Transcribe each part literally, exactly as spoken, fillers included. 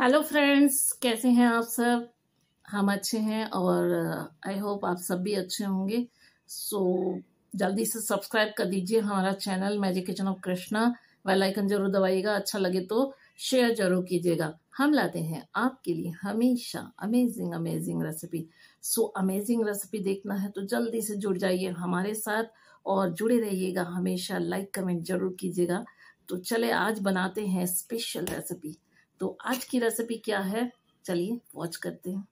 Hello friends, कैसे हैं आप सब। हम अच्छे हैं और आई होप आप सब भी अच्छे होंगे। सो जल्दी से सब्सक्राइब कर दीजिए हमारा channel magic kitchen of Krishna. Bell icon जरूर दबाइएगा, अच्छा लगे तो शेयर जरूर कीजिएगा। हम लाते हैं आपके लिए हमेशा amazing amazing recipe. So amazing recipe देखना है तो जल्दी से जुड़ जाइए हमारे साथ और जुड़े रहिएगा हमेशा। लाइक कमेंट जरूर कीजिएगा। तो चले आज बनाते हैं स्पेशल रेसिपी। तो आज की रेसिपी क्या है, चलिए वॉच करते हैं।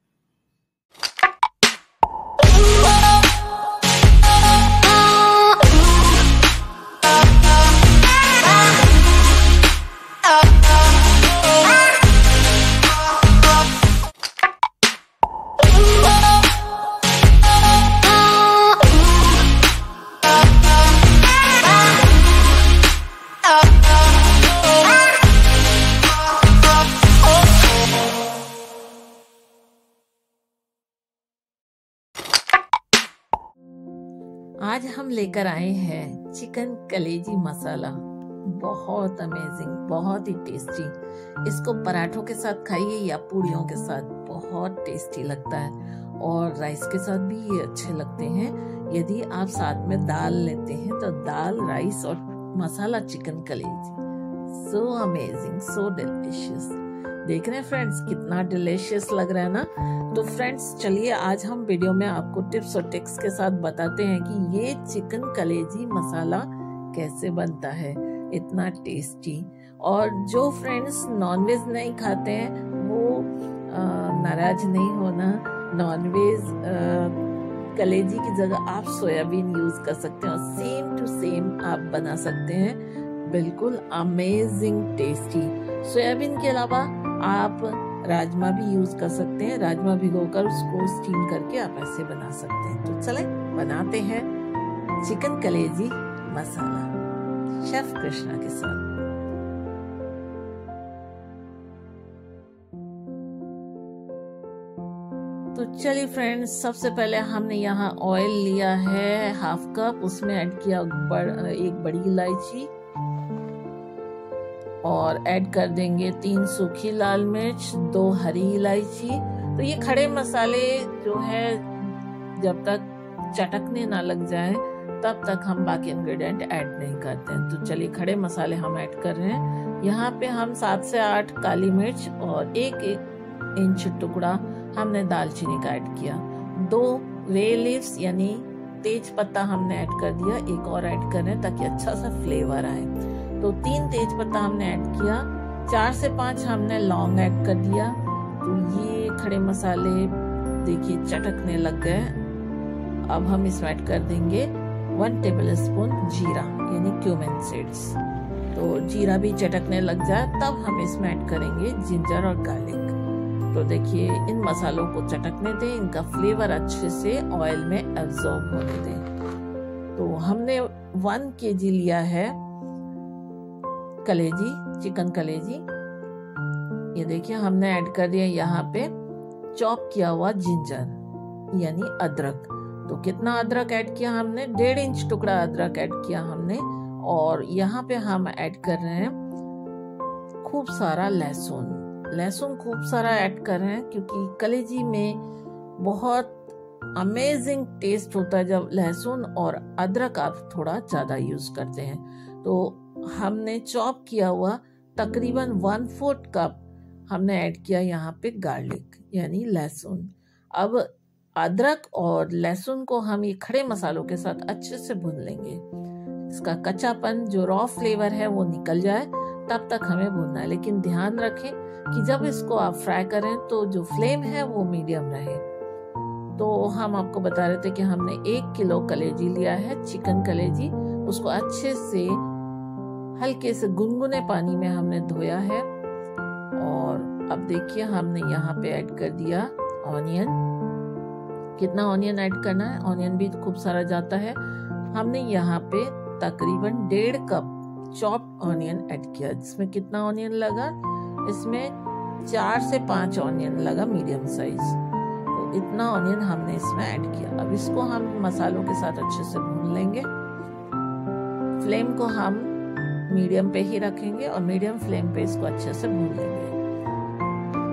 आज हम लेकर आए हैं चिकन कलेजी मसाला। बहुत अमेजिंग, बहुत ही टेस्टी। इसको पराठों के साथ खाइए या पूड़ियों के साथ, बहुत टेस्टी लगता है। और राइस के साथ भी ये अच्छे लगते हैं। यदि आप साथ में दाल लेते हैं तो दाल, राइस और मसाला चिकन कलेजी, सो अमेजिंग, सो डिलीशियस। देख रहे हैं फ्रेंड्स कितना डिलीशियस लग रहा है ना। तो फ्रेंड्स चलिए आज हम वीडियो में आपको टिप्स और ट्रिक्स के साथ बताते हैं कि ये चिकन कलेजी मसाला कैसे बनता है इतना टेस्टी। और जो फ्रेंड्स नॉनवेज नहीं खाते हैं वो नाराज नहीं होना। नॉनवेज कलेजी की जगह आप सोयाबीन यूज कर सकते हैं और सेम टू सेम आप बना सकते हैं, बिल्कुल अमेजिंग टेस्टी। सोयाबीन के अलावा आप राजमा भी यूज कर सकते हैं। राजमा भिगोकर उसको स्टीम करके आप ऐसे बना सकते हैं। तो चलें बनाते हैं चिकन कलेजी मसाला शेफ कृष्णा के साथ। तो चलिए फ्रेंड्स, सबसे पहले हमने यहाँ ऑयल लिया है हाफ कप, उसमें ऐड किया बड़, एक बड़ी इलायची और ऐड कर देंगे तीन सूखी लाल मिर्च, दो हरी इलायची। तो ये खड़े मसाले जो है जब तक चटकने ना लग जाए तब तक हम बाकी इंग्रेडिएंट ऐड नहीं करते हैं। तो चलिए खड़े मसाले हम ऐड कर रहे हैं। यहाँ पे हम सात से आठ काली मिर्च और एक एक इंच टुकड़ा हमने दालचीनी का ऐड किया। दो वे लीव्स यानी तेज पत्ता हमने ऐड कर दिया, एक और ऐड कर रहे हैं ताकि अच्छा सा फ्लेवर आए। तो तीन तेज पत्ता हमने ऐड किया, चार से पांच हमने लौंग ऐड कर दिया। तो ये खड़े मसाले देखिए चटकने लग गए। अब हम इसमें ऐड कर देंगे वन टेबल स्पून जीरा यानी क्यूमिन सीड्स। तो जीरा भी चटकने लग जाए तब हम इसमें ऐड करेंगे जिंजर और गार्लिक। तो देखिए इन मसालों को चटकने दें, इनका फ्लेवर अच्छे से ऑयल में एब्जॉर्ब होने दें। तो हमने वन के जी लिया है कलेजी, चिकन कलेजी। ये देखिए हमने ऐड कर दिया यहाँ पे चॉप किया हुआ जिंजर यानी अदरक। तो कितना अदरक ऐड किया हमने, डेढ़ इंच टुकड़ा अदरक ऐड किया हमने। और यहाँ पे हम ऐड कर रहे हैं खूब सारा लहसुन। लहसुन खूब सारा ऐड कर रहे हैं क्योंकि कलेजी में बहुत अमेजिंग टेस्ट होता है जब लहसुन और अदरक आप थोड़ा ज्यादा यूज करते हैं। तो हमने चॉप किया हुआ तकरीबन वन फोर्थ कप हमने ऐड किया यहाँ पे गार्लिक यानी लहसुन। अब अदरक और लहसुन को हम ये खड़े मसालों के साथ अच्छे से भून लेंगे। इसका कच्चापन जो रॉ फ्लेवर है वो निकल जाए तब तक हमें भूनना है। लेकिन ध्यान रखें कि जब इसको आप फ्राई करें तो जो फ्लेम है वो मीडियम रहे। तो हम आपको बता रहे थे कि हमने एक किलो कलेजी लिया है, चिकन कलेजी। उसको अच्छे से हल्के से गुनगुने पानी में हमने धोया है। और अब देखिए हमने यहाँ पे ऐड कर दिया ऑनियन। कितना ऑनियन ऐड करना है, ऑनियन भी खूब सारा जाता है। हमने यहाँ पे तकरीबन डेढ़ कप चॉप्ड ऑनियन ऐड किया। जिसमें कितना ऑनियन लगा, इसमें चार से पांच ऑनियन लगा मीडियम साइज। तो इतना ऑनियन हमने इसमें ऐड किया। अब इसको हम मसालों के साथ अच्छे से भून लेंगे। फ्लेम को हम मीडियम पे ही रखेंगे और मीडियम फ्लेम पे इसको अच्छे से भून लेंगे।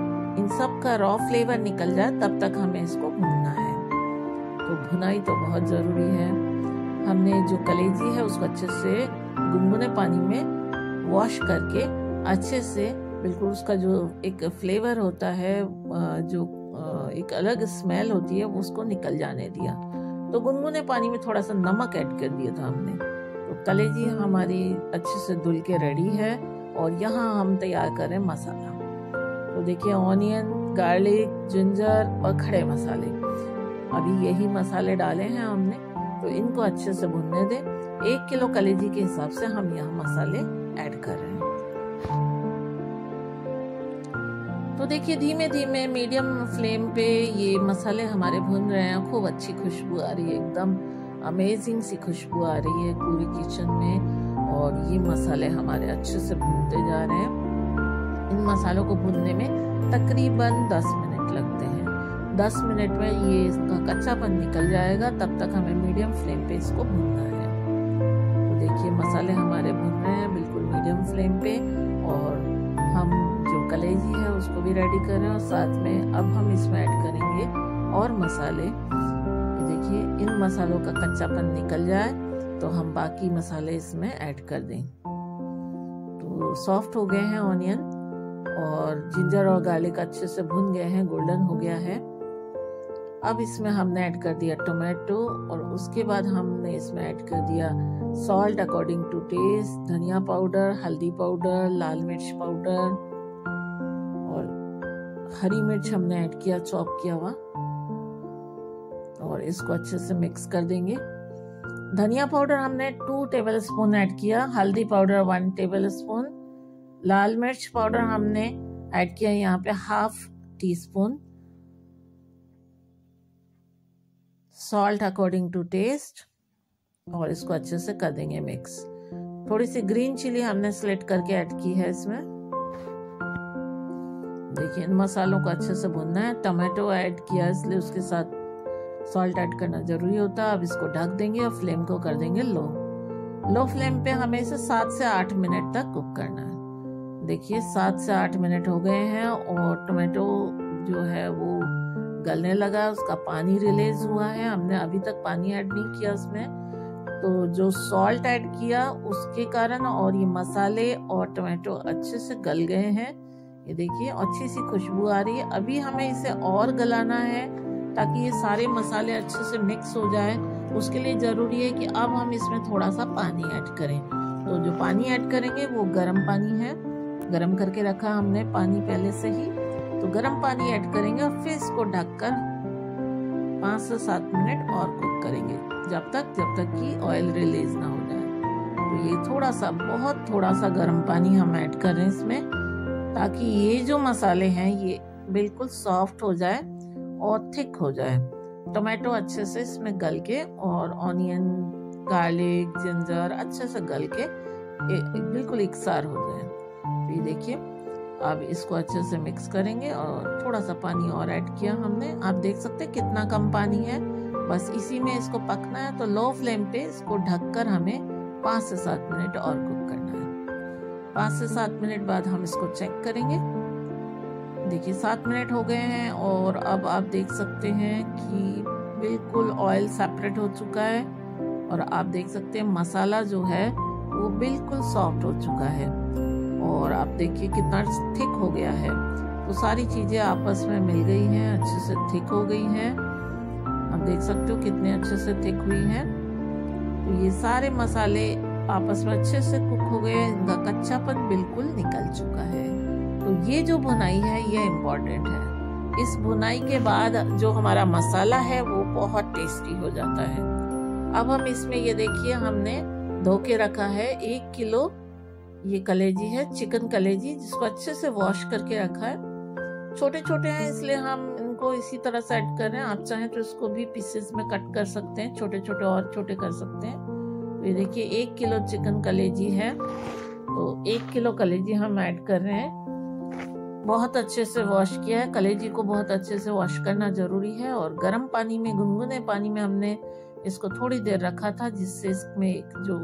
इन सब का रॉ फ्लेवर निकल जाए तब तक हमें इसको भूनना है। तो भुनाई तो बहुत ज़रूरी है। हमने जो कलेजी है उसको अच्छे से गुनगुने पानी में वॉश करके अच्छे से बिल्कुल उसका जो एक फ्लेवर होता है, जो एक अलग स्मेल होती है, वो उसको निकल जाने दिया। तो गुनगुने पानी में थोड़ा सा नमक ऐड कर दिया था हमने। तो कलेजी हमारी अच्छे से धुल के रेडी है और यहाँ हम तैयार कर रहे हैं मसाला। तो देखिए ऑनियन, गार्लिक, जिंजर और खड़े मसाले, अभी यही मसाले डाले हैं हमने। तो इनको अच्छे से भुनने दें। एक किलो कलेजी के हिसाब से हम यहाँ मसाले ऐड कर रहे हैं। तो देखिए धीमे धीमे मीडियम फ्लेम पे ये मसाले हमारे भुन रहे हैं। खूब अच्छी खुशबू आ रही है, एकदम अमेजिंग सी खुशबू आ रही है पूरी किचन में। और ये मसाले हमारे अच्छे से भूनते जा रहे हैं। इन मसालों को भूनने में तकरीबन दस मिनट लगते हैं। दस मिनट में ये इसका कच्चापन निकल जाएगा, तब तक हमें मीडियम फ्लेम पे इसको भूनना है। तो देखिए मसाले हमारे भून रहे हैं बिल्कुल मीडियम फ्लेम पे। और हम जो कलेजी है उसको भी रेडी कर रहे हैं और साथ में अब हम इसमें ऐड करेंगे और मसाले। देखिए इन मसालों का कच्चापन निकल जाए तो हम बाकी मसाले इसमें ऐड कर दें। तो सॉफ्ट हो गए हैं ऑनियन और जिंजर और गार्लिक अच्छे से भुन गए हैं, गोल्डन हो गया है। अब इसमें हमने ऐड कर दिया टोमेटो और उसके बाद हमने इसमें ऐड कर दिया सॉल्ट अकॉर्डिंग टू टेस्ट, धनिया पाउडर, हल्दी पाउडर, लाल मिर्च पाउडर और हरी मिर्च हमने ऐड किया चॉप किया हुआ। और इसको अच्छे से मिक्स कर देंगे। धनिया पाउडर हमने टू टेबल स्पून ऐड किया, हल्दी पाउडर वन टेबल स्पून, लाल मिर्च पाउडर हमने ऐड किया यहाँ पे half tea spoon, salt according to taste और इसको अच्छे से कर देंगे मिक्स। थोड़ी सी ग्रीन चिली हमने स्लिट करके ऐड की है इसमें। देखिए इन मसालों को अच्छे से भुनना है। टमाटो ऐड किया इसलिए उसके साथ सॉल्ट ऐड करना जरूरी होता है। अब इसको ढक देंगे और फ्लेम को कर देंगे लो। लो फ्लेम पे हमें इसे सात से आठ मिनट तक कुक करना है। देखिए सात से आठ मिनट हो गए हैं और टमाटो जो है वो गलने लगा, उसका पानी रिलीज हुआ है। हमने अभी तक पानी ऐड नहीं किया उसमें। तो जो सॉल्ट ऐड किया उसके कारण और ये मसाले और टमाटो अच्छे से गल गए हैं। ये देखिए अच्छी सी खुशबू आ रही है। अभी हमें इसे और गलाना है ताकि ये सारे मसाले अच्छे से मिक्स हो जाए। उसके लिए जरूरी है कि अब हम इसमें थोड़ा सा पानी ऐड करें। तो जो पानी ऐड करेंगे वो गर्म पानी है, गर्म करके रखा हमने पानी पहले से ही। तो गर्म पानी ऐड करेंगे और फिर इसको ढककर पाँच से सात मिनट और कुक करेंगे, जब तक जब तक कि ऑयल रिलीज ना हो जाए। तो ये थोड़ा सा, बहुत थोड़ा सा गर्म पानी हम ऐड कर रहे हैं इसमें, ताकि ये जो मसाले हैं ये बिल्कुल सॉफ्ट हो जाए और थिक हो जाए। टोमेटो अच्छे से इसमें गल के और ऑनियन, गार्लिक, जिंजर अच्छे से गल के बिल्कुल एकसार हो जाए। तो ये देखिए अब इसको अच्छे से मिक्स करेंगे और थोड़ा सा पानी और ऐड किया हमने। आप देख सकते हैं कितना कम पानी है, बस इसी में इसको पकना है। तो लो फ्लेम पे इसको ढककर हमें पाँच से सात मिनट और कुक करना है। पाँच से सात मिनट बाद हम इसको चेक करेंगे। देखिए सात मिनट हो गए हैं और अब आप देख सकते हैं कि बिल्कुल ऑयल सेपरेट हो चुका है और आप देख सकते हैं मसाला जो है वो बिल्कुल सॉफ्ट हो चुका है और आप देखिए कितना थिक हो गया है। तो सारी चीजें आपस में मिल गई हैं, अच्छे से थिक हो गई हैं। आप देख सकते हो कितने अच्छे से थिक हुई हैं। तो ये सारे मसाले आपस में अच्छे से कुक हो गए, इनका कच्चापन बिल्कुल निकल चुका है। तो ये जो भुनाई है ये इम्पोर्टेंट है। इस भुनाई के बाद जो हमारा मसाला है वो बहुत टेस्टी हो जाता है। अब हम इसमें ये देखिए हमने धो के रखा है एक किलो ये कलेजी है, चिकन कलेजी, जिसको अच्छे से वॉश करके रखा है। छोटे छोटे हैं इसलिए हम इनको इसी तरह से ऐड कर रहे हैं। आप चाहें तो इसको भी पीसेस में कट कर सकते हैं, छोटे छोटे और छोटे कर सकते हैं। तो ये देखिए एक किलो चिकन कलेजी है, तो एक किलो कलेजी हम ऐड कर रहे हैं। बहुत अच्छे से वॉश किया है। कलेजी को बहुत अच्छे से वॉश करना जरूरी है और गर्म पानी में, गुनगुने पानी में हमने इसको थोड़ी देर रखा था, जिससे इसमें एक जो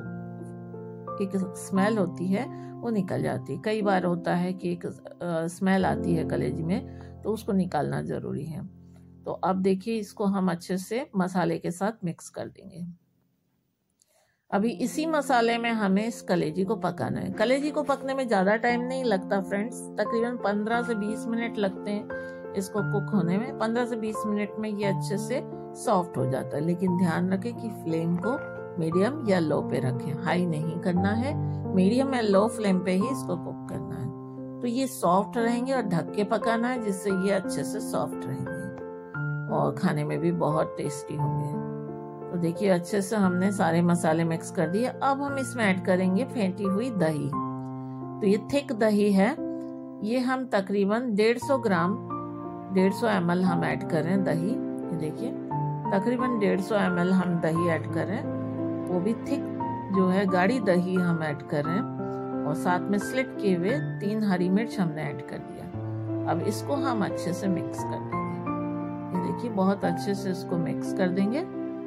एक स्मेल होती है वो निकल जाती है। कई बार होता है कि एक स्मेल आती है कलेजी में, तो उसको निकालना ज़रूरी है। तो अब देखिए इसको हम अच्छे से मसाले के साथ मिक्स कर देंगे। अभी इसी मसाले में हमें इस कलेजी को पकाना है। कलेजी को पकने में ज़्यादा टाइम नहीं लगता फ्रेंड्स, तकरीबन पंद्रह से बीस मिनट लगते हैं इसको कुक होने में। पंद्रह से बीस मिनट में ये अच्छे से सॉफ्ट हो जाता है, लेकिन ध्यान रखें कि फ्लेम को मीडियम या लो पे रखें, हाई नहीं करना है, मीडियम या लो फ्लेम पे ही इसको कुक करना है। तो ये सॉफ्ट रहेंगे और ढक के पकाना है, जिससे ये अच्छे से सॉफ्ट रहेंगे और खाने में भी बहुत टेस्टी होंगे। तो देखिए अच्छे से हमने सारे मसाले मिक्स कर दिए। अब हम इसमें ऐड करेंगे फेंटी हुई दही। तो ये थिक दही है, ये हम तकरीबन डेढ़ सौ ग्राम डेढ़ सौ एम एल हम ऐड कर रहे हैं दही। ये देखिए तकरीबन डेढ़ सौ एम एल हम दही ऐड कर रहे हैं, वो भी थिक जो है गाढ़ी दही हम ऐड कर रहे हैं। और साथ में स्लिट किए हुए तीन हरी मिर्च हमने ऐड कर दिया। अब इसको हम अच्छे से मिक्स कर देंगे। ये देखिए बहुत अच्छे से इसको मिक्स कर देंगे।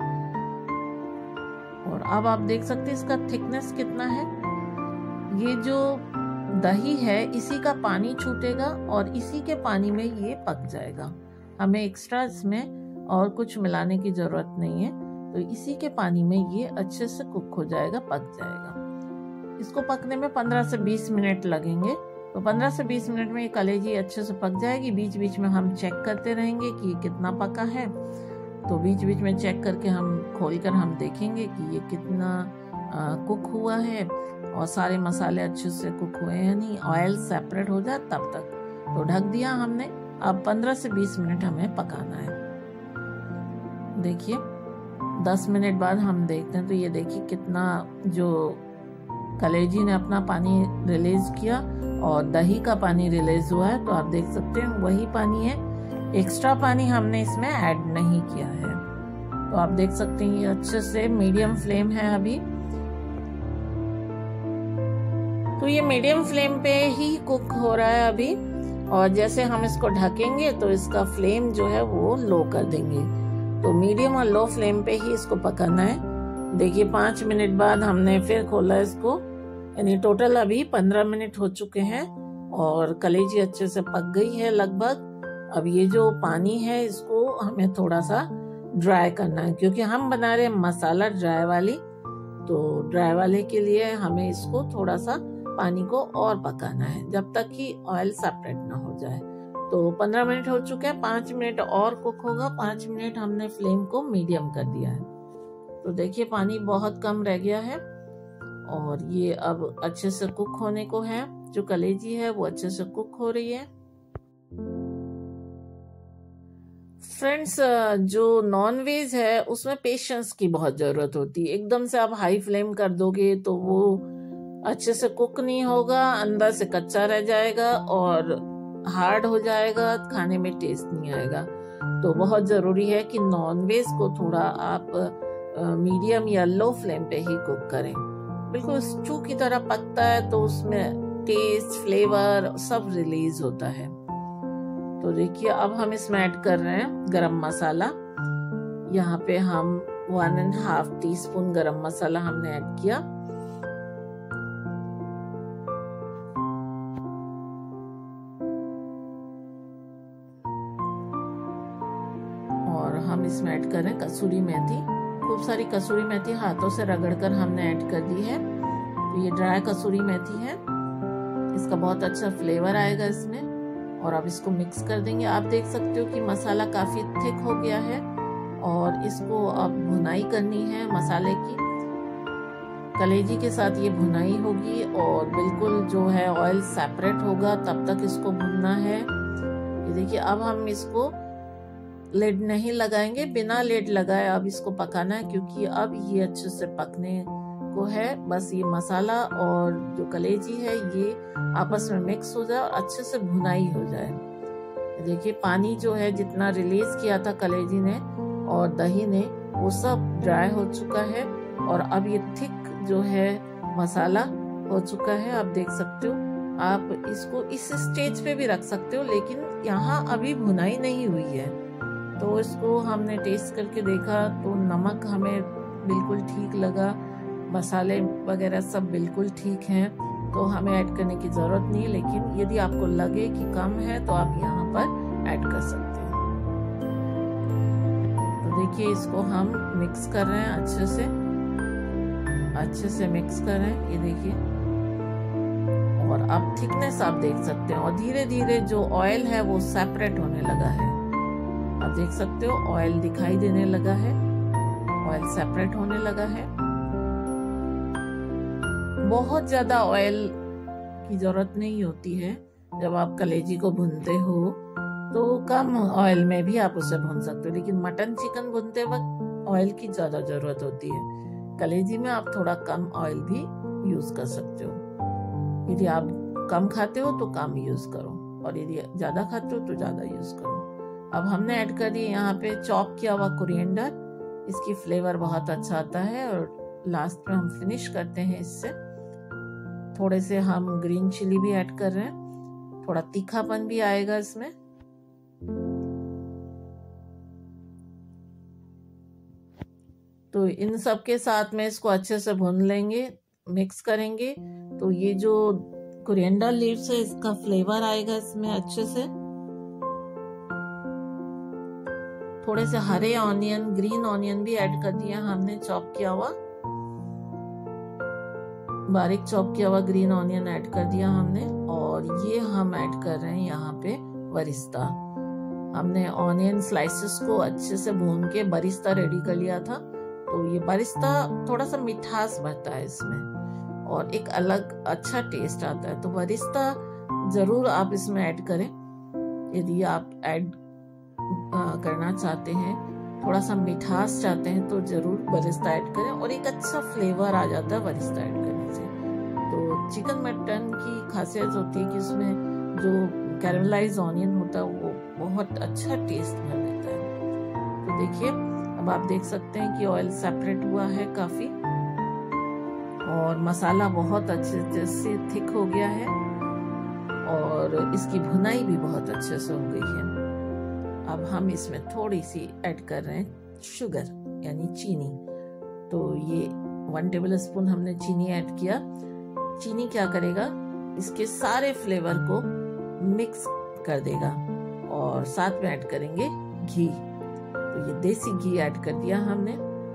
और अब आप देख सकते हैं इसका थिकनेस कितना है। ये जो दही है इसी का पानी छूटेगा और इसी के पानी में ये पक जाएगा। हमें एक्स्ट्रा इसमें और कुछ मिलाने की जरूरत नहीं है। तो इसी के पानी में ये अच्छे से कुक हो जाएगा, पक जाएगा। इसको पकने में पंद्रह से बीस मिनट लगेंगे। तो पंद्रह से बीस मिनट में ये कलेजी अच्छे से पक जाएगी। बीच बीच में हम चेक करते रहेंगे कि कितना पका है। तो बीच बीच में चेक करके हम खोलकर हम देखेंगे कि ये कितना आ, कुक हुआ है और सारे मसाले अच्छे से कुक हुए हैं नहीं, ऑयल सेपरेट हो जाए तब तक। तो ढक दिया हमने। अब पंद्रह से बीस मिनट हमें पकाना है। देखिए दस मिनट बाद हम देखते हैं। तो ये देखिए कितना जो कलेजी ने अपना पानी रिलीज किया और दही का पानी रिलीज हुआ है। तो आप देख सकते हैं वही पानी है, एक्स्ट्रा पानी हमने इसमें ऐड नहीं किया है। तो आप देख सकते हैं ये अच्छे से मीडियम फ्लेम है अभी। तो ये मीडियम फ्लेम पे ही कुक हो रहा है अभी। और जैसे हम इसको ढकेंगे तो इसका फ्लेम जो है वो लो कर देंगे। तो मीडियम और लो फ्लेम पे ही इसको पकाना है। देखिए पाँच मिनट बाद हमने फिर खोला इसको, यानी टोटल अभी पंद्रह मिनट हो चुके हैं और कलेजी अच्छे से पक गई है लगभग। अब ये जो पानी है इसको हमें थोड़ा सा ड्राई करना है, क्योंकि हम बना रहे हैं मसाला ड्राई वाली। तो ड्राई वाले के लिए हमें इसको थोड़ा सा पानी को और पकाना है जब तक कि ऑयल सेपरेट ना हो जाए। तो पंद्रह मिनट हो चुके हैं, पाँच मिनट और कुक होगा। पाँच मिनट हमने फ्लेम को मीडियम कर दिया है। तो देखिए पानी बहुत कम रह गया है और ये अब अच्छे से कुक होने को है। जो कलेजी है वो अच्छे से कुक हो रही है। फ्रेंड्स जो नॉन वेज है उसमें पेशेंस की बहुत जरूरत होती है। एकदम से आप हाई फ्लेम कर दोगे तो वो अच्छे से कुक नहीं होगा, अंदर से कच्चा रह जाएगा और हार्ड हो जाएगा, खाने में टेस्ट नहीं आएगा। तो बहुत जरूरी है कि नॉन वेज को थोड़ा आप मीडियम या लो फ्लेम पे ही कुक करें। बिल्कुल स्टू की तरह पकता है तो उसमें टेस्ट फ्लेवर सब रिलीज होता है। तो देखिए अब हम इसमें ऐड कर रहे हैं गरम मसाला। यहाँ पे हम one and half tea spoon गरम मसाला हमने ऐड किया। और हम इसमें ऐड कर रहे हैं कसूरी मेथी। खूब सारी कसूरी मेथी हाथों से रगड़कर हमने ऐड कर दी है। तो ये ड्राई कसूरी मेथी है, इसका बहुत अच्छा फ्लेवर आएगा इसमें। और अब इसको मिक्स कर देंगे। आप देख सकते हो कि मसाला काफी थिक हो गया है और इसको अब भुनाई करनी है मसाले की। कलेजी के साथ ये भुनाई होगी और बिल्कुल जो है ऑयल सेपरेट होगा तब तक इसको भुनना है। ये देखिए अब हम इसको लिड नहीं लगाएंगे, बिना लिड लगाए अब इसको पकाना है, क्योंकि अब ये अच्छे से पकने को है। बस ये मसाला और जो कलेजी है ये आपस में मिक्स हो जाए और अच्छे से भुनाई हो जाए। देखिए पानी जो है जितना रिलीज किया था कलेजी ने और दही ने वो सब ड्राई हो चुका है और अब ये थिक जो है मसाला हो चुका है। आप देख सकते हो, आप इसको इस स्टेज पे भी रख सकते हो, लेकिन यहाँ अभी भुनाई नहीं हुई है। तो इसको हमने टेस्ट करके देखा तो नमक हमें बिल्कुल ठीक लगा, मसाले वगैरह सब बिल्कुल ठीक हैं, तो हमें ऐड करने की ज़रूरत नहीं है। लेकिन यदि आपको लगे कि कम है तो आप यहाँ पर ऐड कर सकते हैं। तो देखिए इसको हम मिक्स कर रहे हैं, अच्छे से अच्छे से मिक्स कर रहे हैं, ये देखिए। और अब थिकनेस आप देख सकते हो, और धीरे धीरे जो ऑयल है वो सेपरेट होने लगा है। आप देख सकते हो ऑयल दिखाई देने लगा है, ऑयल सेपरेट होने लगा है। बहुत ज्यादा ऑयल की जरूरत नहीं होती है। जब आप कलेजी को भूनते हो तो कम ऑयल में भी आप उसे भून सकते हो, लेकिन मटन चिकन भूनते वक्त ऑयल की ज्यादा जरूरत होती है। कलेजी में आप थोड़ा कम ऑयल भी यूज कर सकते हो। यदि आप कम खाते हो तो कम यूज करो, और यदि ज्यादा खाते हो तो ज्यादा यूज करो। अब हमने ऐड कर दिए यहाँ पे चॉप किया हुआ कोरिएंडर। इसकी फ्लेवर बहुत अच्छा आता है। और लास्ट में हम फिनिश करते हैं इससे थोड़े से हम ग्रीन चिली भी ऐड कर रहे हैं, थोड़ा तीखापन भी आएगा इसमें। तो इन सब के साथ में इसको अच्छे से भून लेंगे, मिक्स करेंगे। तो ये जो कोरिएंडर लीव्स है इसका फ्लेवर आएगा इसमें अच्छे से। थोड़े से हरे ऑनियन, ग्रीन ऑनियन भी ऐड कर दिया हमने, चॉप किया हुआ, बारीक चॉप किया हुआ ग्रीन ऑनियन ऐड कर दिया हमने। और ये हम ऐड कर रहे हैं यहाँ पे बरिस्ता। हमने ऑनियन स्लाइसेस को अच्छे से भून के बरिस्ता रेडी कर लिया था। तो ये बरिस्ता थोड़ा सा मिठास भरता है इसमें, और एक अलग अच्छा टेस्ट आता है। तो बरिस्ता जरूर आप इसमें ऐड करें। यदि आप ऐड करना चाहते हैं, थोड़ा सा मिठास चाहते हैं, तो जरूर बरिस्ता ऐड करें, और एक अच्छा फ्लेवर आ जाता है बरिस्ता ऐड करने से। तो चिकन मटन की खासियत होती है कि उसमें जो कैरमलाइज ऑनियन होता है वो बहुत अच्छा टेस्ट भर देता है। तो देखिए अब आप देख सकते हैं कि ऑयल सेपरेट हुआ है काफी, और मसाला बहुत अच्छे से थिक हो गया है, और इसकी भुनाई भी बहुत अच्छे से हो गई है। अब हम इसमें थोड़ी सी ऐड कर रहे हैं शुगर यानी चीनी। तो ये वन टेबल स्पून हमने चीनी ऐड किया। चीनी क्या करेगा, इसके सारे फ्लेवर को मिक्स कर देगा। और साथ में ऐड करेंगे घी। तो ये देसी घी ऐड कर दिया हमने।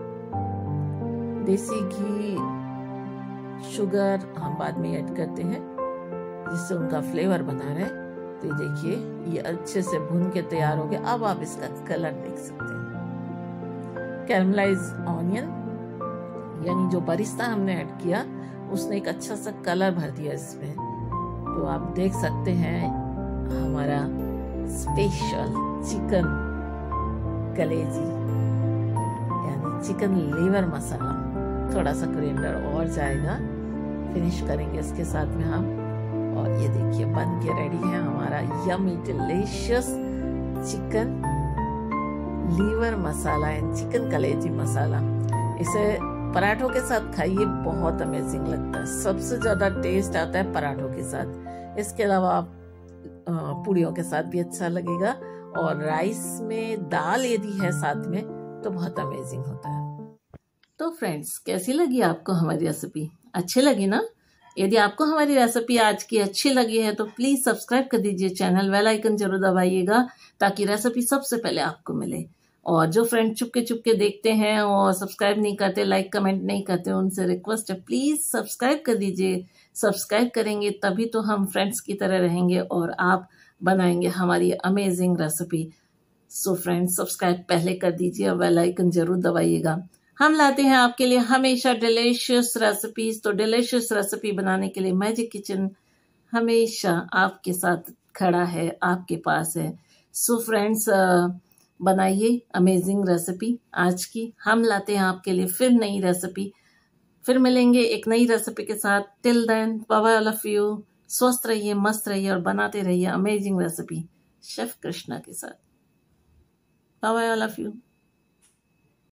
देसी घी, शुगर हम बाद में ऐड करते हैं जिससे उनका फ्लेवर बना रहे। तो ये देखिए ये अच्छे से भून के तैयार हो गया। अब आप इसका कलर देख सकते हैं। कैरमलाइज ऑनियन यानी जो बरिस्ता हमने ऐड किया उसने एक अच्छा सा कलर भर दिया इसमें। तो आप देख सकते हैं हमारा स्पेशल चिकन कलेजी यानी चिकन लीवर मसाला। थोड़ा सा कोरिएंडर और जाएगा, फिनिश करेंगे इसके साथ में हम। और ये देखिए बन के रेडी है हमारा yummy delicious chicken liver masala and chicken kaleji masala. इसे पराठों के साथ खाइए, बहुत अमेजिंग लगता है। सबसे ज्यादा टेस्ट आता है पराठों के साथ। इसके अलावा आप पूड़ियों के साथ भी अच्छा लगेगा, और राइस में दाल यदि है साथ में तो बहुत अमेजिंग होता है। तो फ्रेंड्स, कैसी लगी आपको हमारी रेसिपी? अच्छी लगी ना? यदि आपको हमारी रेसिपी आज की अच्छी लगी है तो प्लीज सब्सक्राइब कर दीजिए चैनल, बेल आइकन जरूर दबाइएगा ताकि रेसिपी सबसे पहले आपको मिले। और जो फ्रेंड चुपके चुपके देखते हैं और सब्सक्राइब नहीं करते, लाइक कमेंट नहीं करते, उनसे रिक्वेस्ट है प्लीज सब्सक्राइब कर दीजिए। सब्सक्राइब करेंगे तभी तो हम फ्रेंड्स की तरह रहेंगे और आप बनाएंगे हमारी amazing recipe. So friends, subscribe पहले कर दीजिए और बेल आइकन जरूर दबाइएगा। हम लाते हैं आपके लिए हमेशा डिलीशियस रेसिपीज। तो डिलीशियस रेसिपी बनाने के लिए मैजिक किचन हमेशा आपके साथ खड़ा है, आपके पास है। सो फ्रेंड्स, बनाइए अमेजिंग रेसिपी आज की। हम लाते हैं आपके लिए फिर नई रेसिपी। फिर मिलेंगे एक नई रेसिपी के साथ। Till then, bye bye all of you. स्वस्थ रहिए, मस्त रहिए और बनाते रहिए अमेजिंग रेसिपी शेफ कृष्णा के साथ। Bye bye all of you.